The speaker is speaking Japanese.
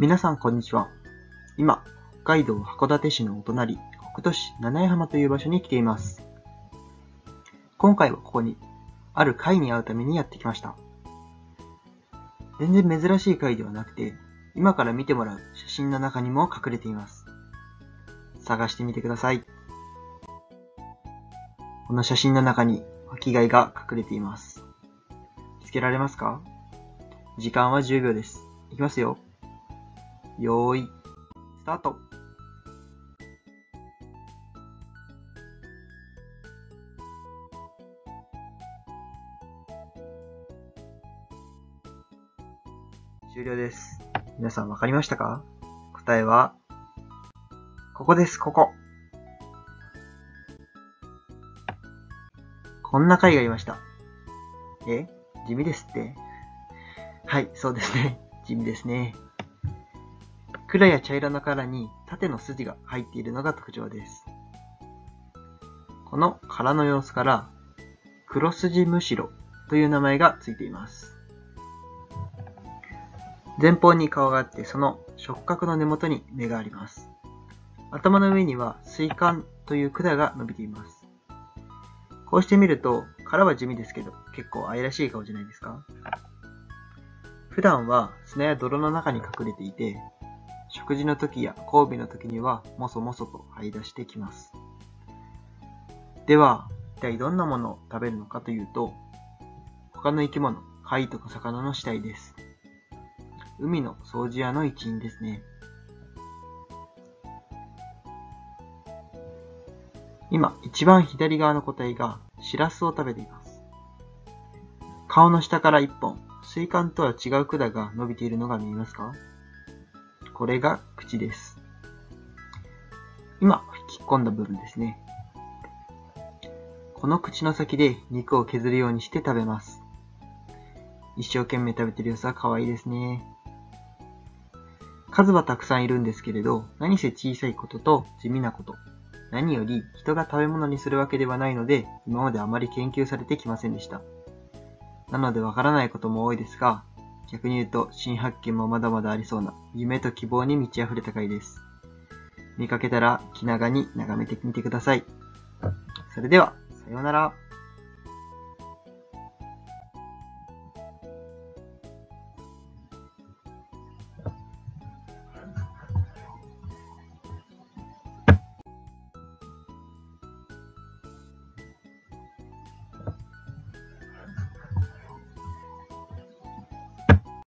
皆さんこんにちは。今、北海道函館市のお隣、北斗市七重浜という場所に来ています。今回はここに、ある貝に会うためにやってきました。全然珍しい貝ではなくて、今から見てもらう写真の中にも隠れています。探してみてください。この写真の中に巻貝が隠れています。見つけられますか？時間は10秒です。いきますよ。よーい、スタート。終了です。皆さんわかりましたか？答えは、ここです、ここ。こんな貝がいました。地味ですって？はい、そうですね。地味ですね。黒や茶色の殻に縦の筋が入っているのが特徴です。この殻の様子から、黒筋むしろという名前がついています。前方に顔があって、その触角の根元に目があります。頭の上には水管という管が伸びています。こうして見ると、殻は地味ですけど、結構愛らしい顔じゃないですか？普段は砂や泥の中に隠れていて、食事の時や交尾の時にはもそもそと這い出してきます。では、一体どんなものを食べるのかというと、他の生き物、貝とか魚の死体です。海の掃除屋の一員ですね。今、一番左側の個体がシラスを食べています。顔の下から一本、水管とは違う管が伸びているのが見えますか？これが口です。今、引っ込んだ部分ですね。この口の先で肉を削るようにして食べます。一生懸命食べてる様子は可愛いですね。数はたくさんいるんですけれど、何せ小さいことと地味なこと、何より人が食べ物にするわけではないので、今まであまり研究されてきませんでした。なのでわからないことも多いですが、逆に言うと新発見もまだまだありそうな夢と希望に満ち溢れた回です。見かけたら気長に眺めてみてください。それでは、さようなら。